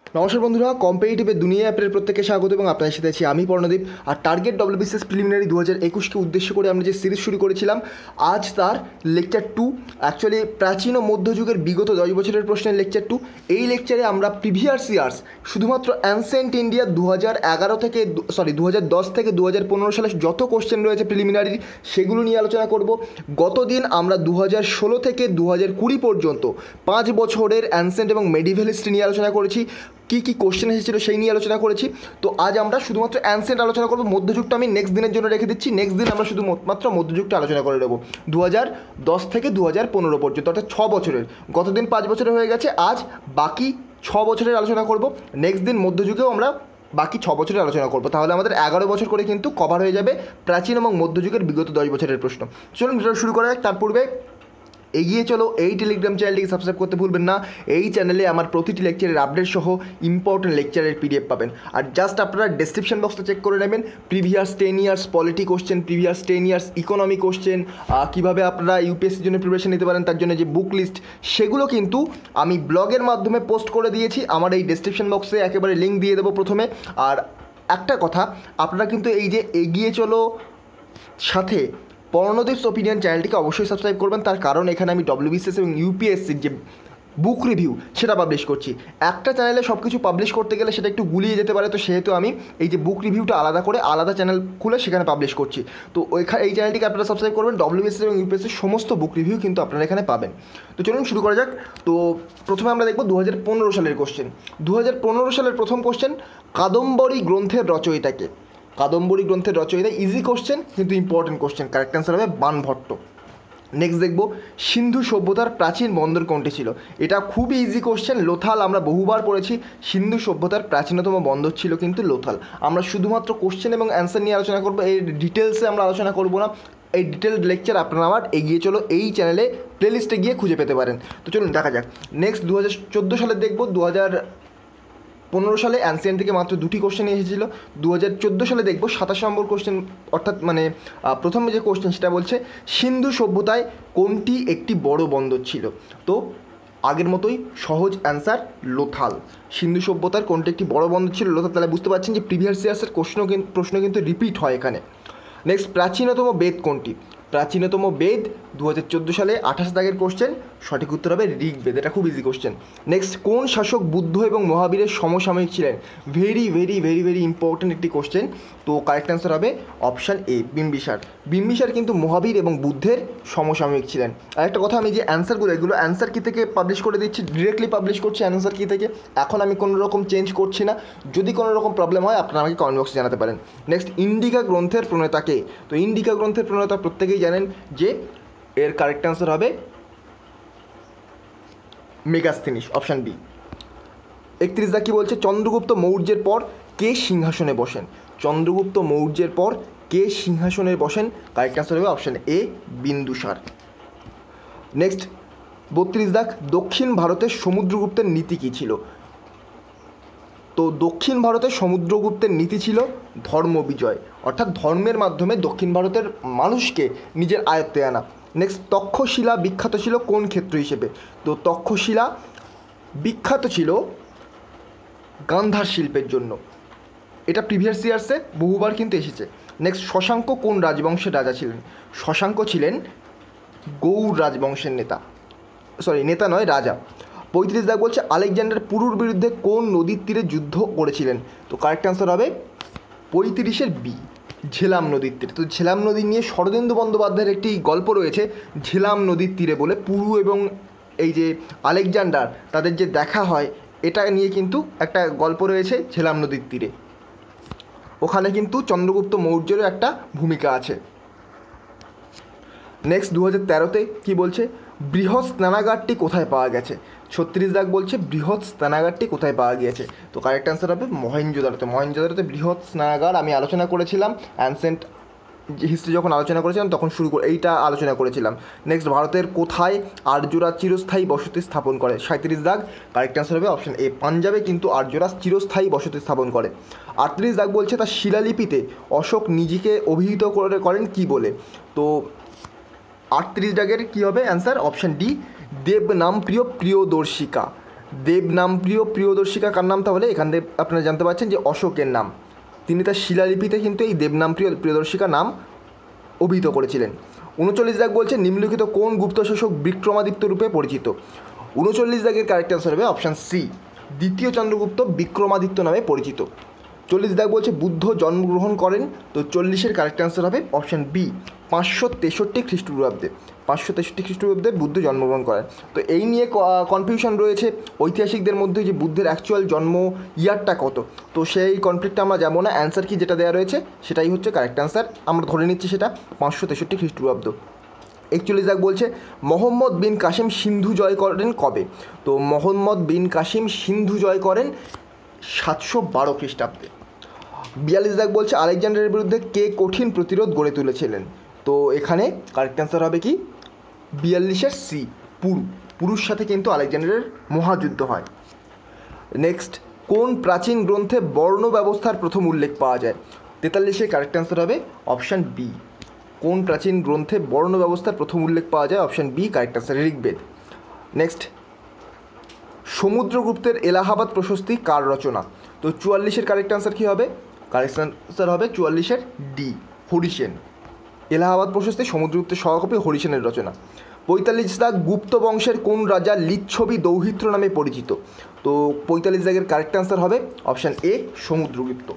নমস্কার বন্ধুরা, কম্পিটিটিভের দুনিয়া অ্যাপের প্রত্যেককে স্বাগত এবং আপনাদের সাথে আছি আমি পর্ণদীপ। আর টার্গেট WBCS প্রিলিমিনারি 2021কে উদ্দেশ্য করে আমরা যে সিরিজ শুরু করেছিলাম, আজ তার লেকচার 2, অ্যাকচুয়ালি প্রাচীন ও মধ্যযুগের বিগত 10 বছরের প্রশ্নের লেকচার 2। এই লেকচারে আমরা প্রিভিয়াস ইয়ার্স শুধুমাত্র অ্যানসেন্ট ইন্ডিয়া 2010 থেকে 2015 সালে যত কোশ্চেন রয়েছে প্রিলিমিনারি, সেগুলো নিয়ে আলোচনা করব। গতদিন আমরা 2016 থেকে 2020 পর্যন্ত 5 বছরের অ্যানসেন্ট এবং মেডিভেল হিস্ট্রি নিয়ে আলোচনা করেছি। কী কী কোশ্চেন এসেছিল সেই নিয়ে আলোচনা করেছি। তো আজ আমরা শুধুমাত্র অ্যানসেন্ট আলোচনা করবো, মধ্যযুগটা আমি নেক্সট দিনের জন্য রেখে দিচ্ছি। নেক্সট দিন আমরা শুধুমাত্র মধ্যযুগটা আলোচনা করে নেবো 2010 থেকে 2015 পর্যন্ত, অর্থাৎ 6 বছরের। গতদিন 5 বছরের হয়ে গেছে, আজ বাকি 6 বছরের আলোচনা করব। নেক্সট দিন মধ্যযুগেও আমরা বাকি 6 বছরের আলোচনা করব। তাহলে আমাদের 11 বছর করে কিন্তু কভার হয়ে যাবে প্রাচীন এবং মধ্যযুগের বিগত 10 বছরের প্রশ্ন। চলুন ভিডিও শুরু করা যাক। তার পূর্বে এগিয়ে চলো এই টেলিগ্রাম চ্যানেলটিকে সাবস্ক্রাইব করতে ভুলবেন না। এই চ্যানেলে আমার প্রতিটি লেকচারের আপডেট সহ ইম্পর্টেন্ট লেকচারের PDF পাবেন। আর জাস্ট আপনারা ডেসক্রিপশন বক্সটা চেক করে নেবেন, previous 10 years polity question, previous 10 years economy question, কীভাবে আপনারা ইউপিএসসির জন্য প্রিপারেশন নিতে পারেন তার জন্য যে বুক লিস্ট, সেগুলো কিন্তু আমি ব্লগের মাধ্যমে পোস্ট করে দিয়েছি। আমার এই ডেসক্রিপশন বক্সে একেবারে লিঙ্ক দিয়ে দেবো প্রথমে। আর একটা কথা, আপনারা কিন্তু এই যে এগিয়ে চলো সাথে পর্ণদীপস ওপিনিয়ন চ্যানেলটিকে অবশ্যই সাবস্ক্রাইব করবেন। তার কারণ এখানে আমি WBCS এবং UPSCর যে বুক রিভিউ সেটা পাবলিশ করছি। একটা চ্যানেলে সব কিছু পাবলিশ করতে গেলে সেটা একটু গুলিয়ে যেতে পারে, তো সেহেতু আমি এই যে বুক রিভিউটা আলাদা করে আলাদা চ্যানেল খুলে সেখানে পাবলিশ করছি। তো এই চ্যানেলটিকে আপনারা সাবস্ক্রাইব করবেন। WBCS এবং UPSCর সমস্ত বুক রিভিউ কিন্তু আপনারা এখানে পাবেন। তো চলুন শুরু করা যাক। তো প্রথমে আমরা দেখব 2015 সালের কোশ্চেন। 2015 সালের প্রথম কোশ্চেন, কাদম্বরী গ্রন্থের রচয়িতাকে। কাদম্বরী গ্রন্থের রচয়িতা, ইজি কোশ্চেন কিন্তু ইম্পর্টেন্ট কোশ্চেন। কারেক্ট অ্যান্সার হবে বাণভট্ট। নেক্সট দেখব, সিন্ধু সভ্যতার প্রাচীন বন্দর কোনটি ছিল? এটা খুবই ইজি কোশ্চেন, লোথাল। আমরা বহুবার পড়েছি, সিন্ধু সভ্যতার প্রাচীনতম বন্দর ছিল কিন্তু লোথাল। আমরা শুধুমাত্র কোশ্চেন এবং অ্যান্সার নিয়ে আলোচনা করবো, এই ডিটেলসে আমরা আলোচনা করবো না। এই ডিটেলড লেকচার আপনারা আমার এগিয়ে চলো এই চ্যানেলে প্লেলিস্টে গিয়ে খুঁজে পেতে পারেন। তো চলুন দেখা যাক। নেক্সট 2014 সালে দেখব। 2015 সালে অ্যানসিয়েন্ট থেকে মাত্র 2টি কোশ্চেন এসেছিলো। 2014 সালে দেখব 27 নম্বর কোশ্চেন, অর্থাৎ প্রথম যে কোশ্চেন সেটা বলছে সিন্ধু সভ্যতায় কোনটি একটি বড় বন্দর ছিল? তো আগের মতোই সহজ অ্যান্সার লোথাল। সিন্ধু সভ্যতার কোনটি একটি বড় বন্দর ছিল? লোথাল। তাহলে বুঝতে পারছেন যে প্রিভিয়াস ইয়ার্সের প্রশ্ন কিন্তু রিপিট হয় এখানে। নেক্সট, প্রাচীনতম বেদ কোনটি? প্রাচীনতম বেদ 2014 সালে 28 দাগের কোশ্চেন, সঠিক উত্তর হবে ঋগ্বেদ। এটা খুব ইজি কোশ্চেন। নেক্সট, কোন শাসক বুদ্ধ এবং মহাবীরের সমসাময়িক ছিলেন? Very very very very important একটি কোশ্চেন। তো কারেক্ট অ্যান্সার হবে অপশান এ, বিম্বিসার। বিম্বিসার কিন্তু মহাবীর এবং বুদ্ধের সমসাময়িক ছিলেন। আর একটা কথা, আমি যে অ্যান্সারগুলো, এগুলো অ্যান্সার কি থেকে পাবলিশ করে দিচ্ছি, ডিরেক্টলি পাবলিশ করছি অ্যান্সার কি থেকে। এখন আমি কোনো রকম চেঞ্জ করছি না। যদি কোনো রকম প্রবলেম হয় আপনারা আমাকে কমেন্ট বক্সে জানাতে পারেন। নেক্সট, ইন্ডিকা গ্রন্থের প্রণেতাকে? তো ইন্ডিকা গ্রন্থের প্রণেতা প্রত্যেকেই জানেন যে এর কারেক্ট অ্যান্সার হবে মেগাস্থিনিস, অপশান বি। 31 দা কী বলছে, চন্দ্রগুপ্ত মৌর্যের পর কে সিংহাসনে বসেন? চন্দ্রগুপ্ত মৌর্যের পর কে সিংহাসনে বসেন? কারেক্ট অ্যান্সার হবে অপশান এ, বিন্দুসার। নেক্সট 32 দাগ, দক্ষিণ ভারতের সমুদ্রগুপ্তের নীতি কী ছিল? তো দক্ষিণ ভারতের সমুদ্রগুপ্তের নীতি ছিল ধর্ম বিজয়, অর্থাৎ ধর্মের মাধ্যমে দক্ষিণ ভারতের মানুষকে নিজের আয়ত্তে আনা। নেক্সট, তক্ষশিলা বিখ্যাত ছিল কোন ক্ষেত্র হিসেবে? তো তক্ষশিলা বিখ্যাত ছিল গান্ধার শিল্পের জন্য। এটা প্রিভিয়াস ইয়ার্সে বহুবার কিন্তু এসেছে। নেক্সট, শশাঙ্ক কোন রাজবংশের রাজা ছিলেন? শশাঙ্ক ছিলেন গৌড় রাজবংশের নেতা নয়, রাজা। 35 দাগ বলছে, আলেকজান্ডার পুরুর বিরুদ্ধে কোন নদীর তীরে যুদ্ধ করেছিলেন? তো কারেক্ট অ্যান্সার হবে 35-এর বি, ঝেলাম নদীর তীরে। তো ঝেলাম নদী নিয়ে শরদিন্দু বন্দ্যোপাধ্যায়ের একটি গল্প রয়েছে, ঝেলাম নদীর তীরে বলে। পুরু এবং এই যে আলেকজান্ডার, তাদের যে দেখা হয়, এটা নিয়ে কিন্তু একটা গল্প রয়েছে ঝেলাম নদীর তীরে। ওখানে কিন্তু চন্দ্রগুপ্ত মৌর্যেরও একটা ভূমিকা আছে। নেক্সট 2013-তে কী বলছে, বৃহৎ স্নানাগারটি কোথায় পাওয়া গেছে? 36 দাগ বলছে বৃহৎ স্নানাগারটি কোথায় পাওয়া গিয়েছে? তো কারেক্ট অ্যান্সার হবে মহেঞ্জোদারোতে। মহেঞ্জোদারোতে বৃহৎ স্নানাগার আমি আলোচনা করেছিলাম, অ্যানসেন্ট হিস্ট্রি যখন আলোচনা করেছিলাম তখন এইটা আলোচনা করেছিলাম। নেক্সট, ভারতের কোথায় আর্যরা চিরস্থায়ী বসতি স্থাপন করে? 37 দাগ, কারেক্ট অ্যান্সার হবে অপশন এ, পাঞ্জাবে কিন্তু আর্যরা চিরস্থায়ী বসতি স্থাপন করে। 38 দাগ বলছে, তার শিলালিপিতে অশোক নিজেকে অভিহিত করেন কি বলে? তো 38 দাগের কী হবে অ্যান্সার? অপশান ডি, দেবনাম প্রিয় প্রিয়দর্শিকা। দেবনামপ্রিয় প্রিয়দর্শিকা কার নাম? তাহলে এখান থেকে আপনারা জানতে পারছেন যে অশোকের নাম। তিনি তার শিলালিপিতে কিন্তু এই দেবনামপ্রিয় প্রিয়দর্শিকা নাম অভিহিত করেছিলেন। 39 দাগ বলছে নিম্নলিখিত কোন গুপ্ত শাসক বিক্রমাদিত্য রূপে পরিচিত? 39 দাগের কারেক্ট আনসার হবে অপশান সি, দ্বিতীয় চন্দ্রগুপ্ত বিক্রমাদিত্য নামে পরিচিত। 40 দাগ বলছে বুদ্ধ জন্মগ্রহণ করেন, তো 40-এর কারেক্ট আনসার হবে অপশান বি, 563 খ্রিস্টপূর্বাব্দে। 563 খ্রিস্টপূর্বাব্দে বুদ্ধ জন্মগ্রহণ করেন। তো এই নিয়ে কনফিউশন রয়েছে ঐতিহাসিকদের মধ্যে যে বুদ্ধের অ্যাকচুয়াল জন্ম ইয়ারটা কত, তো সেই কনফ্লিক্টটা আমরা যাবো না। অ্যান্সার কি যেটা দেওয়া রয়েছে সেটাই হচ্ছে কারেক্ট আনসার, আমরা ধরে নিচ্ছি সেটা 563 খ্রিস্টপূর্বাব্দ। 41 দাগ বলছে মোহাম্মদ বিন কাসিম সিন্ধু জয় করেন কবে? তো মোহাম্মদ বিন কাসিম সিন্ধু জয় করেন 712 খ্রিস্টাব্দে। 42 দাগ বলছে আলেকজান্ডারের বিরুদ্ধে কে কঠিন প্রতিরোধ গড়ে তুলেছিলেন? তো এখানে কারেক্ট অ্যান্সার হবে কি 42-এর সি, পুরুষ সাথে কিন্তু আলেকজান্ডারের মহাযুদ্ধ হয়। নেক্সট, কোন প্রাচীন গ্রন্থে বর্ণ ব্যবস্থার প্রথম উল্লেখ পাওয়া যায়? 43-এর কারেক্ট অ্যান্সার হবে অপশান বি, কোন প্রাচীন গ্রন্থে বর্ণ ব্যবস্থার প্রথম উল্লেখ পাওয়া যায়? Option B correct answer, Rigveda. Next, সমুদ্রগুপ্তের এলাহাবাদ প্রশস্তি কার রচনা? তো 44-এর কারেক্ট অ্যান্সার কী হবে? কারেক্ট অ্যান্সার হবে 44-এর ডি, হরিসেন। এলাহাবাদ প্রশস্তি সমুদ্রগুপ্তের সহকপি হরিসেনের রচনা। 45 দাগ গুপ্ত বংশের কোন রাজা লিচ্ছবি দৌহিত্র নামে পরিচিত? তো 45 দাগের কারেক্ট অ্যান্সার হবে অপশান এ, সমুদ্রগুপ্ত।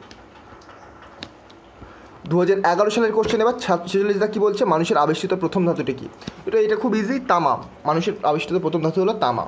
2011 সালের কোশ্চেন। এবার 46 দাগ কী বলছে? মানুষের আবিষ্কৃত প্রথম ধাতুটি কী? এটা খুব ইজি, তামা। মানুষের আবিষ্কৃত প্রথম ধাতু হলো তামা।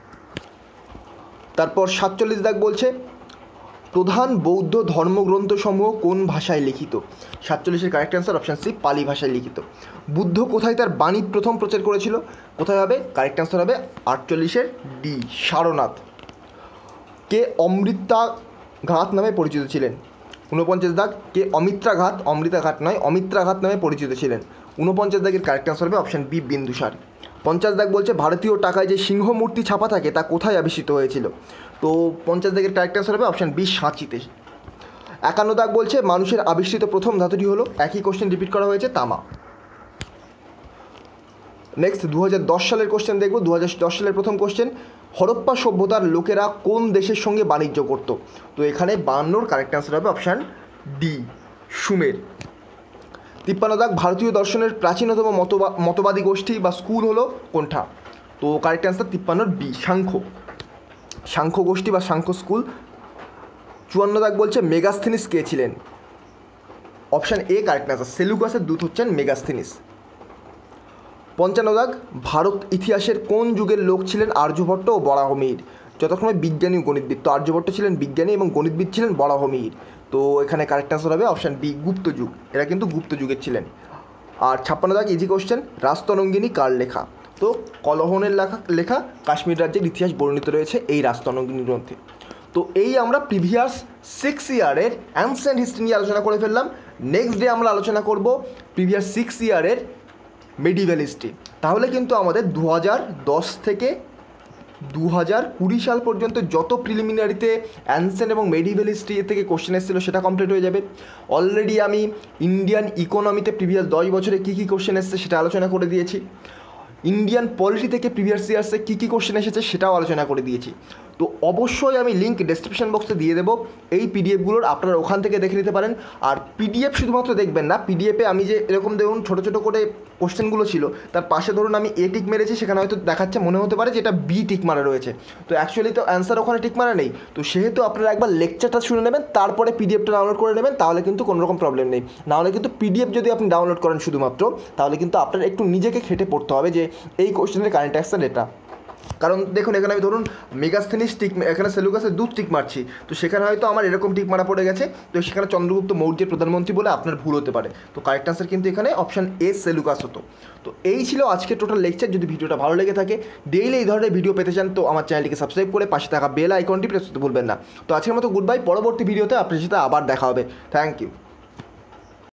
তারপর 47 দাগ বলছে প্রধান বৌদ্ধ ধর্মগ্রন্থসমূহ কোন ভাষায় লিখিত? 47-এর correct answer option C, Pali ভাষায় লিখিত। বুদ্ধ কোথায় তার বাণী প্রথম প্রচার করেছিল? কোথায় হবে? কারেক্ট অ্যান্সার হবে 48-এর ডি, সারনাথ। কে অমৃতাঘাত নামে পরিচিত ছিলেন? 49 দাগ কে অমিত্রাঘাত, অমৃতাঘাত নয়, অমিত্রাঘাত নামে পরিচিত ছিলেন। 49 দাগের কারেক্ট অ্যান্সার হবে অপশান বি, বিন্দুসার। 50 দাগ বলছে ভারতীয় টাকায় যে সিংহ মূর্তি ছাপা থাকে তা কোথায় আবিষ্কৃত হয়েছিল? তো 50 দাগের কারেক্ট অ্যান্সার হবে অপশান বি, সাঁচিতে। 51 দাগ বলছে মানুষের আবিষ্কৃত প্রথম ধাতুটি হলো, একই কোশ্চেন রিপিট করা হয়েছে, তামা। নেক্সট 2010 সালের কোশ্চেন দেখব। 2010 সালের প্রথম কোশ্চেন, হরপ্পা সভ্যতার লোকেরা কোন দেশের সঙ্গে বাণিজ্য করত? তো এখানে 52-র কারেক্ট অ্যান্সার হবে অপশান ডি, সুমের। 53 দাগ ভারতীয় দর্শনের প্রাচীনতম মতবাদী গোষ্ঠী বা স্কুল হলো কোনটা? তো কারেক্ট অ্যান্সার 53-র বি, সাংখ্য গোষ্ঠী বা সাংখ্য স্কুল। 54 দাগ বলছে মেগাস্থেনিস কে ছিলেন? অপশান এ কারেক্ট অ্যান্সার, সেলুকাসের দূত হচ্ছেন মেগাস্থেনিস। 55 দাগ ভারত ইতিহাসের কোন যুগের লোক ছিলেন আর্যভট্ট ও বরাহমিহির? যথাক্রমে বিজ্ঞানী ও গণিতবিদ। তো আর্যভট্ট ছিলেন বিজ্ঞানী এবং গণিতবিদ ছিলেন বরাহমিহির। তো এখানে কারেক্ট অ্যান্সার হবে অপশান বি, গুপ্ত যুগ। এরা কিন্তু গুপ্ত যুগের ছিলেন। আর 56 দাগ ইজি কোশ্চেন, রাস্তরঙ্গিনী কার লেখা? তো কলহনের লেখা কাশ্মীর রাজ্যের ইতিহাস বর্ণিত রয়েছে এই রাস্তরঙ্গিনী গ্রন্থে। তো এই আমরা প্রিভিয়াস 6 ইয়ারের অ্যানসেন্ট হিস্ট্রি নিয়ে আলোচনা করে ফেললাম। নেক্সট ডে আমরা আলোচনা করব প্রিভিয়াস 6 ইয়ারের মেডিভেল হিস্ট্রি। তাহলে কিন্তু আমাদের 2010 থেকে 2020 সাল পর্যন্ত যত প্রিলিমিনারিতে অ্যানসেন্ট এবং মেডিভেল হিস্ট্রি থেকে কোশ্চেন এসেছিলো সেটা কমপ্লিট হয়ে যাবে। অলরেডি আমি ইন্ডিয়ান ইকোনমিতে প্রিভিয়াস 10 বছরে কী কী কোশ্চেন এসেছে সেটা আলোচনা করে দিয়েছি। ইন্ডিয়ান পলিটি থেকে প্রিভিয়াস ইয়ার্সে কী কী কোশ্চেন এসেছে সেটাও আলোচনা করে দিয়েছি। তো অবশ্যই আমি লিঙ্ক ডেসক্রিপশন বক্সে দিয়ে দেবো এই পিডিএফগুলোর, আপনারা ওখান থেকে দেখে নিতে পারেন। আর পিডিএফ শুধুমাত্র দেখবেন না, পিডিএফে আমি যে এরকম দেখুন ছোটো ছোটো করে কোশ্চেনগুলো ছিল তার পাশে ধরুন আমি এ টিক মেরেছি, সেখানে হয়তো দেখাচ্ছে মনে হতে পারে যে এটা বি টিক মারা রয়েছে, তো অ্যাকচুয়ালি তো অ্যান্সার ওখানে টিক মারা নেই। তো সেহেতু আপনারা একবার লেকচারটা শুনে নেবেন, তারপরে পিডিএফটা ডাউনলোড করে নেবেন, তাহলে কিন্তু কোনো রকম প্রবলেম নেই। নাহলে কিন্তু পিডিএফ যদি আপনি ডাউনলোড করেন শুধুমাত্র, তাহলে কিন্তু আপনার একটু নিজেকে খেটে পড়তে হবে যে এই কোশ্চেনের কারেন্ট অ্যান্সার এটা। কারণ দেখুন এখানে আমি ধরুন মেগাস্থেনিস টিক, এখানে সেলুকাসের দুধ টিক মারছি, তো সেখানে হয়তো আমার এরকম টিক মারা পড়ে গেছে, তো সেখানে চন্দ্রগুপ্ত মৌর্যের প্রধানমন্ত্রী বলে আপনার ভুল হতে পারে। তো কারেক্ট আনসার কিন্তু এখানে অপশান এ, সেলুকাস হতো। তো এই ছিল আজকে টোটাল লেকচার। যদি ভিডিওটা ভালো লেগে থাকে, ডেইলি এই ধরনের ভিডিও পেতে চান, তো আমার চ্যানেলটিকে সাবস্ক্রাইব করে পাশে থাকা বেল আইকনটি প্রেস করতে ভুলবেন না। তো আজকের মতো গুড বাই, পরবর্তী ভিডিওতে আপনার সাথে আবার দেখা হবে। Thank you.